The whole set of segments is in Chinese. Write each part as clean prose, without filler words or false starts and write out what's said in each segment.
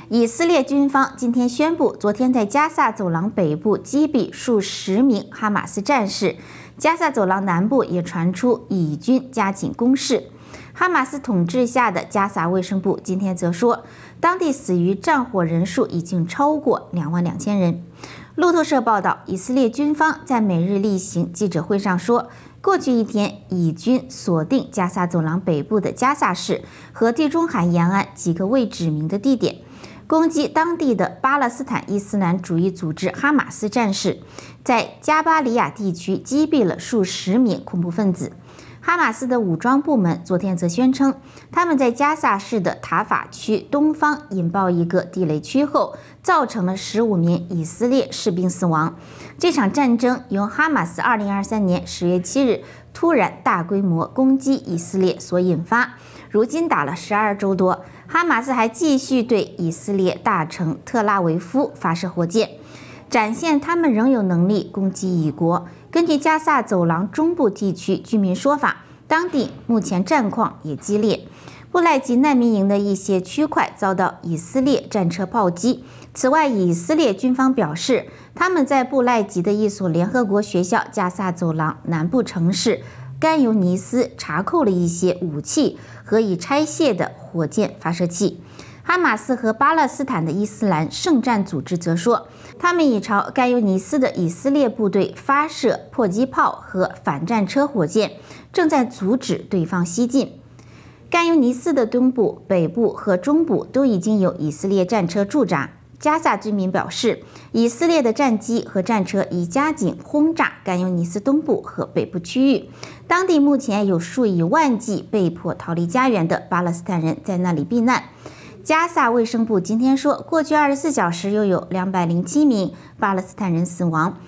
以色列军方今天宣布，昨天在加萨走廊北部击毙数十名哈马斯战士。加萨走廊南部也传出以军加紧攻势。哈马斯统治下的加萨卫生部今天则说，当地死于战火人数已经超过22000人。路透社报道，以色列军方在每日例行记者会上说，过去一天，以军锁定加萨走廊北部的加萨市和地中海沿岸几个未指明的地点，攻击当地的巴勒斯坦伊斯兰主义组织哈马斯战士，在加巴里亚地区击毙了数十名恐怖分子。哈马斯的武装部门昨天则宣称，他们在加萨市的塔法区东方引爆一个地雷区后，造成了15名以色列士兵死亡。这场战争由哈马斯2023年10月7日突然大规模攻击以色列所引发，如今打了12周多，哈马斯还继续对以色列大城特拉维夫发射火箭，展现他们仍有能力攻击以国。根据加萨走廊中部地区居民说法，当地目前战况也激烈。布赖吉难民营的一些区块遭到以色列战车炮击。此外，以色列军方表示，他们在布赖吉的一所联合国学校加萨走廊南部城市甘尤尼斯查扣了一些武器和已拆卸的火箭发射器。哈马斯和巴勒斯坦的伊斯兰圣战组织则说，他们已朝甘尤尼斯的以色列部队发射迫击炮和反战车火箭，正在阻止对方西进。甘尤尼斯的东部、北部和中部都已经有以色列战车驻扎。加萨居民表示，以色列的战机和战车已加紧轰炸甘尤尼斯东部和北部区域。当地目前有数以万计被迫逃离家园的巴勒斯坦人在那里避难。加萨卫生部今天说，过去24小时又有207名巴勒斯坦人死亡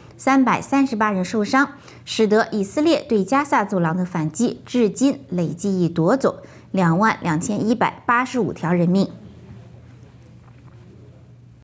，338人受伤，使得以色列对加萨走廊的反击至今累计已夺走22185条人命。